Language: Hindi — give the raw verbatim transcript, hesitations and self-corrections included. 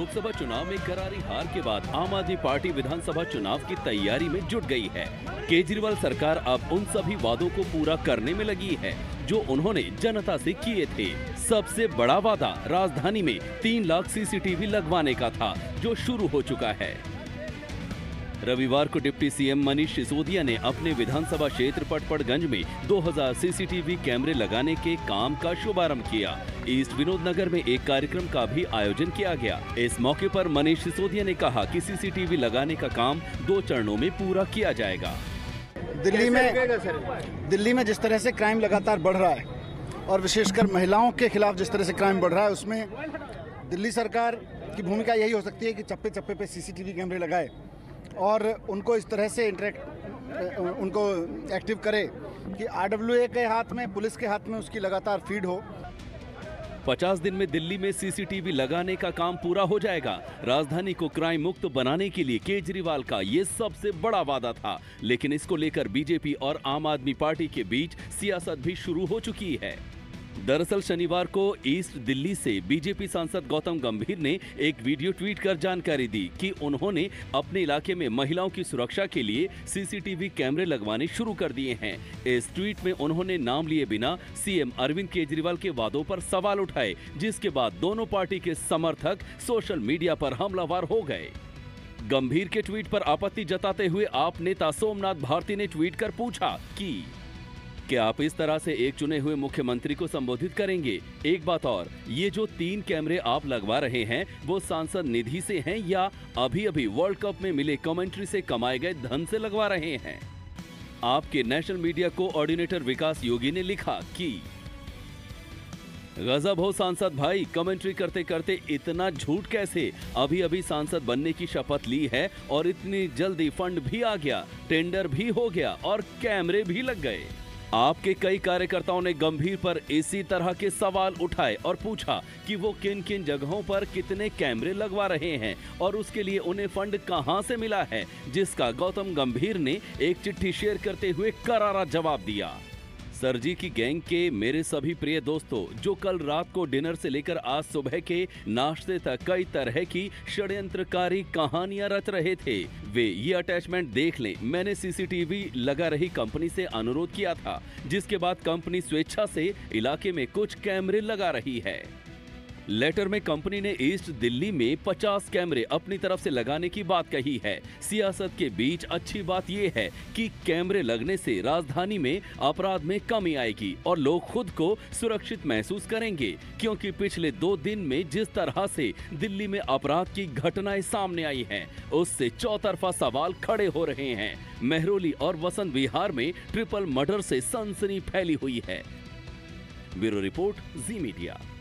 लोकसभा चुनाव में करारी हार के बाद आम आदमी पार्टी विधानसभा चुनाव की तैयारी में जुट गई है। केजरीवाल सरकार अब उन सभी वादों को पूरा करने में लगी है जो उन्होंने जनता से किए थे। सबसे बड़ा वादा राजधानी में तीन लाख सीसीटीवी लगवाने का था, जो शुरू हो चुका है। रविवार को डिप्टी सीएम मनीष सिसोदिया ने अपने विधानसभा क्षेत्र पटपड़गंज में दो हज़ार सीसीटीवी कैमरे लगाने के काम का शुभारंभ किया। ईस्ट विनोद नगर में एक कार्यक्रम का भी आयोजन किया गया। इस मौके पर मनीष सिसोदिया ने कहा कि सीसीटीवी लगाने का काम दो चरणों में पूरा किया जाएगा। दिल्ली में दिल्ली में जिस तरह से क्राइम लगातार बढ़ रहा है और विशेषकर महिलाओं के खिलाफ जिस तरह से क्राइम बढ़ रहा है, उसमें दिल्ली सरकार की भूमिका यही हो सकती है कि चप्पे चप्पे पे सीसीटीवी कैमरे लगाए और उनको इस तरह से इंटरेक्ट उनको एक्टिव करे कि आरडब्ल्यूए के हाथ में, पुलिस के हाथ में उसकी लगातार फीड हो। पचास दिन में दिल्ली में सीसीटीवी लगाने का काम पूरा हो जाएगा। राजधानी को क्राइम मुक्त बनाने के लिए केजरीवाल का ये सबसे बड़ा वादा था, लेकिन इसको लेकर बीजेपी और आम आदमी पार्टी के बीच सियासत भी शुरू हो चुकी है। दरअसल शनिवार को ईस्ट दिल्ली से बीजेपी सांसद गौतम गंभीर ने एक वीडियो ट्वीट कर जानकारी दी कि उन्होंने अपने इलाके में महिलाओं की सुरक्षा के लिए सीसीटीवी कैमरे लगवाने शुरू कर दिए हैं। इस ट्वीट में उन्होंने नाम लिए बिना सीएम अरविंद केजरीवाल के वादों पर सवाल उठाए, जिसके बाद दोनों पार्टी के समर्थक सोशल मीडिया पर हमलावर हो गए। गंभीर के ट्वीट पर आपत्ति जताते हुए आप नेता सोमनाथ भारती ने ट्वीट कर पूछा कि क्या आप इस तरह से एक चुने हुए मुख्यमंत्री को संबोधित करेंगे? एक बात और, ये जो तीन कैमरे आप लगवा रहे हैं वो सांसद निधि से हैं या अभी अभी वर्ल्ड कप में मिले कमेंट्री से कमाए गए धन से लगवा रहे हैं? आपके national media coordinator Vikas Yogi ने लिखा कि गजब हो सांसद भाई, कमेंट्री करते करते इतना झूठ कैसे? अभी अभी सांसद बनने की शपथ ली है और इतनी जल्दी फंड भी आ गया, टेंडर भी हो गया और कैमरे भी लग गए। आपके कई कार्यकर्ताओं ने गंभीर पर इसी तरह के सवाल उठाए और पूछा कि वो किन किन जगहों पर कितने कैमरे लगवा रहे हैं और उसके लिए उन्हें फंड कहां से मिला है, जिसका गौतम गंभीर ने एक चिट्ठी शेयर करते हुए करारा जवाब दिया। सरजी की गैंग के मेरे सभी प्रिय दोस्तों, जो कल रात को डिनर से लेकर आज सुबह के नाश्ते तक कई तरह की षड्यंत्रकारी कहानियां रच रहे थे, वे ये अटैचमेंट देख लें। मैंने सीसीटीवी लगा रही कंपनी से अनुरोध किया था, जिसके बाद कंपनी स्वेच्छा से इलाके में कुछ कैमरे लगा रही है। लेटर में कंपनी ने ईस्ट दिल्ली में पचास कैमरे अपनी तरफ से लगाने की बात कही है। सियासत के बीच अच्छी बात यह है कि कैमरे लगने से राजधानी में अपराध में कमी आएगी और लोग खुद को सुरक्षित महसूस करेंगे, क्योंकि पिछले दो दिन में जिस तरह से दिल्ली में अपराध की घटनाएं सामने आई हैं, उससे चौतरफा सवाल खड़े हो रहे हैं। मेहरौली और वसंत विहार में ट्रिपल मर्डर से सनसनी फैली हुई है। Bureau report, Zee media.